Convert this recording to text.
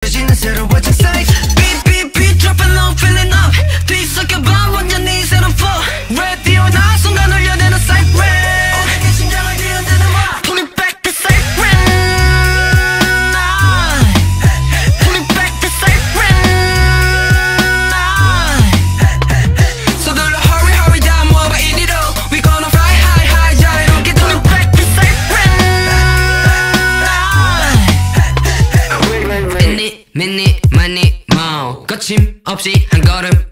펼쳐지는 새로워진 사이즈 Beat beat beat dropping low feeling up 뒤섞여봐 완전히 새로운 flow Radio 나 순간 울려대는 siren 우리의 심장을 뒤흔드는 와 Pull it back the siren Pull it back the siren So girl hurry hurry down 모아봐 이리로 We gonna fly high high 자유롭게 Pull it back the siren Minute minute money more 거침없이 한 걸음